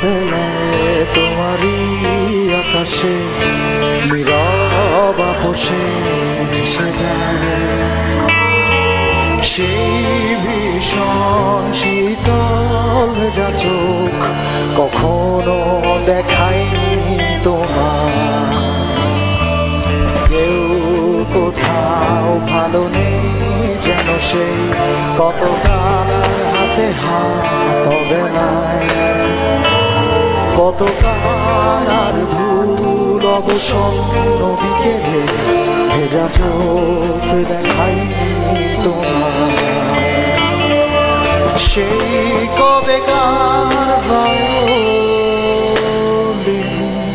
বেলায় তোমারই আকাশে নীরব আপোষে ভেসে যায় সেই ভীষণ শীতল ভেজা চোখ কখনো দেখায়নি তোমার কেউ কোথাও ভালো নেই যেন সেই কতকাল হাতে হাত বেলায় কতকাল আর ভুল অবসন্ন বিকেলে ভেজা চোখ দেখায়নি তোমার সেই কবেকার ভায়োলিন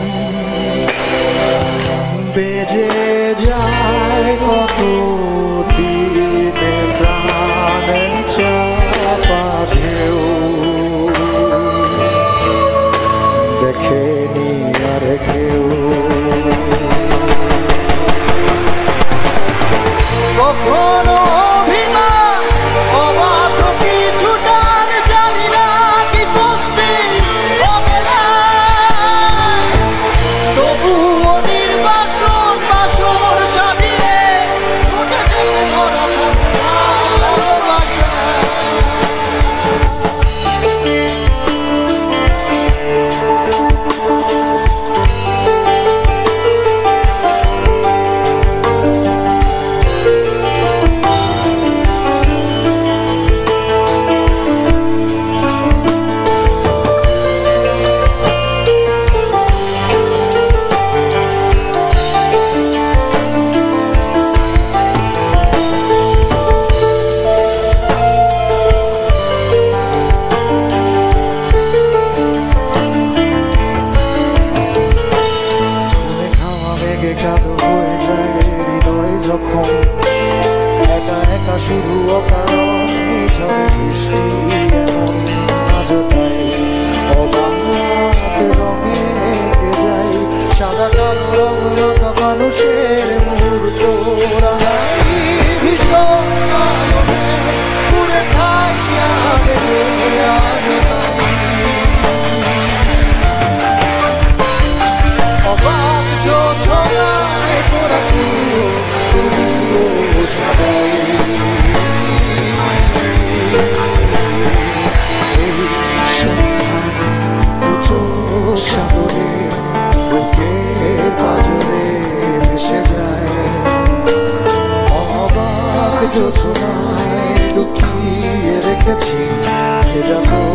বেজে যায় কত দিনে প্রাণের চাপা ঢেউ দেখেনি আর কেউ কখনো অভিমান অবাধ কিছু টান জানি না কি কষ্টে তবুও নির্বাসন বাসর সাদিয়ে কালো হয়ে যায় হৃদয় যখন একা একা শুধু অকারণ ঝড়ে বৃষ্টি এমন আজও তাই অবাক রঙে এঁকে যায় সাদা কালো রং রাখা মানুষের মুহূর্ত রাঙাই ভীষণ পুরে ছাইয়া অবাক ছোছলায় তোরা সাগরে বুকের পাজরে ভেসে যায় অবাক যোছনায় লুকিয়ে রেখেছি ভেজা